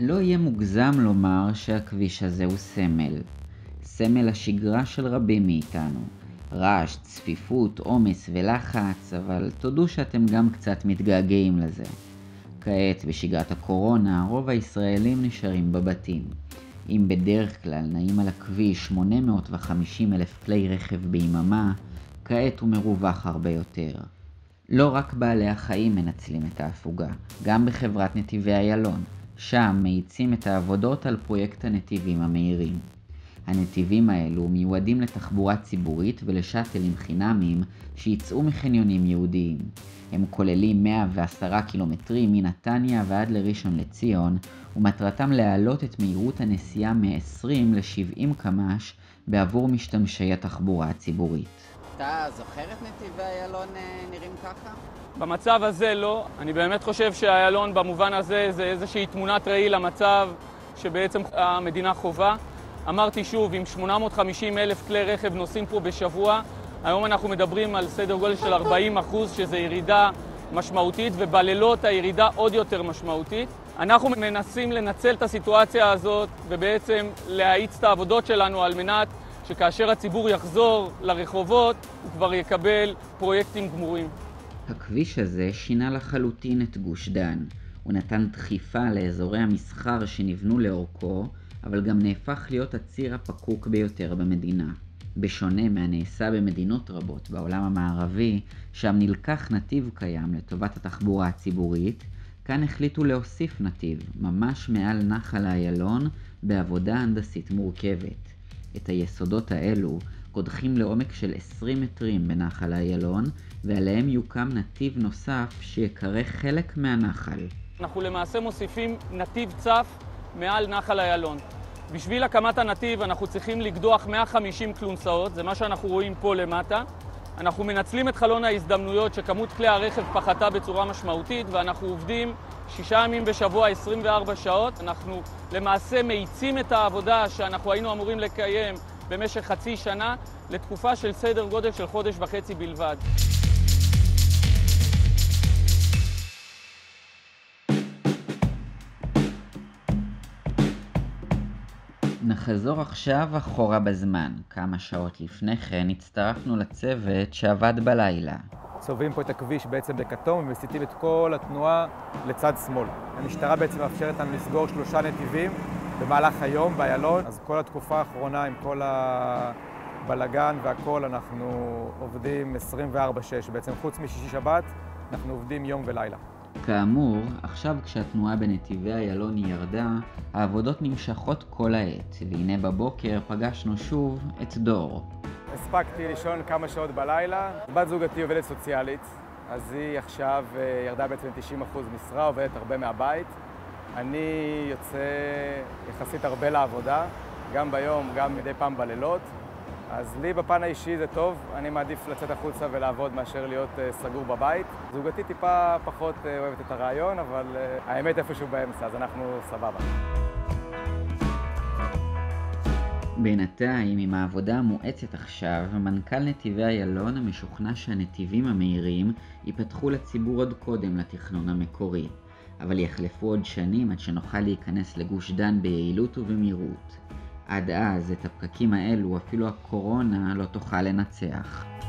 לא יהיה מוגזם לומר שהכביש הזה הוא סמל. סמל השגרה של רבים מאיתנו. רעש, צפיפות, עומס ולחץ, אבל תודו שאתם גם קצת מתגעגעים לזה. כעת, בשגרת הקורונה, רוב הישראלים נשארים בבתים. אם בדרך כלל נעים על הכביש 850,000 כלי רכב ביממה, כעת הוא מרווח הרבה יותר. לא רק בעלי החיים מנצלים את ההפוגה, גם בחברת נתיבי איילון. שם מאיצים את העבודות על פרויקט הנתיבים המהירים. הנתיבים האלו מיועדים לתחבורה ציבורית ולשאטלים חינמיים שיצאו מחניונים יהודיים. הם כוללים 110 קילומטרים מנתניה ועד לראשון לציון, ומטרתם להעלות את מהירות הנסיעה מ-20 ל-70 קמ"ש בעבור משתמשי התחבורה הציבורית. אתה זוכר את נתיבי איילון נראים ככה? במצב הזה לא. אני באמת חושב שהאיילון במובן הזה זה איזושהי תמונת ראי למצב שבעצם המדינה חובה. אמרתי שוב, עם 850,000 כלי רכב נוסעים פה בשבוע, היום אנחנו מדברים על סדר גודל של 40%, שזה ירידה משמעותית, ובלילות הירידה עוד יותר משמעותית. אנחנו מנסים לנצל את הסיטואציה הזאת ובעצם להאיץ את העבודות שלנו על מנת שכאשר הציבור יחזור לרחובות, הוא כבר יקבל פרויקטים גמורים. הכביש הזה שינה לחלוטין את גוש דן. הוא נתן דחיפה לאזורי המסחר שנבנו לאורכו, אבל גם נהפך להיות הציר הפקוק ביותר במדינה. בשונה מהנעשה במדינות רבות בעולם המערבי, שם נלקח נתיב קיים לטובת התחבורה הציבורית, כאן החליטו להוסיף נתיב, ממש מעל נחל איילון, בעבודה הנדסית מורכבת. את היסודות האלו קודחים לעומק של 20 מטרים בנחל איילון, ועליהם יוקם נתיב נוסף שיקרא חלק מהנחל. אנחנו למעשה מוסיפים נתיב צף מעל נחל איילון. בשביל הקמת הנתיב אנחנו צריכים לקדוח 150 קלונסאות, זה מה שאנחנו רואים פה למטה. אנחנו מנצלים את חלון ההזדמנויות שכמות כלי הרכב פחתה בצורה משמעותית, ואנחנו עובדים 6 ימים בשבוע, 24 שעות. אנחנו למעשה מאיצים את העבודה שאנחנו היינו אמורים לקיים במשך חצי שנה לתקופה של סדר גודל של חודש וחצי בלבד. נחזור עכשיו אחורה בזמן. כמה שעות לפני כן הצטרפנו לצוות שעבד בלילה. צובעים פה את הכביש בעצם בכתום ומסיטים את כל התנועה לצד שמאל. המשטרה בעצם מאפשרת לנו לסגור 3 נתיבים במהלך היום באיילון. אז כל התקופה האחרונה עם כל הבלגן והכל אנחנו עובדים 24/6. בעצם חוץ משישי שבת אנחנו עובדים יום ולילה. כאמור, עכשיו כשהתנועה בנתיבי איילון ירדה, העבודות נמשכות כל העת, והנה בבוקר פגשנו שוב את דור. הספקתי לישון כמה שעות בלילה. בת זוגתי עובדת סוציאלית, אז היא עכשיו ירדה בעצם 90% משרה, עובדת הרבה מהבית. אני יוצא יחסית הרבה לעבודה, גם ביום, גם מדי פעם בלילות. אז לי בפן האישי זה טוב, אני מעדיף לצאת החוצה ולעבוד מאשר להיות סגור בבית. זוגתי טיפה פחות אוהבת את הרעיון, אבל האמת איפשהו באמצע, אז אנחנו סבבה. בינתיים, עם העבודה המואצת עכשיו, מנכ"ל נתיבי איילון המשוכנע שהנתיבים המהירים ייפתחו לציבור עוד קודם לתכנון המקורי. אבל יחלפו עוד שנים עד שנוכל להיכנס לגוש דן ביעילות ובמהירות. עד אז, את הפקקים האלו אפילו הקורונה לא תוכל לנצח.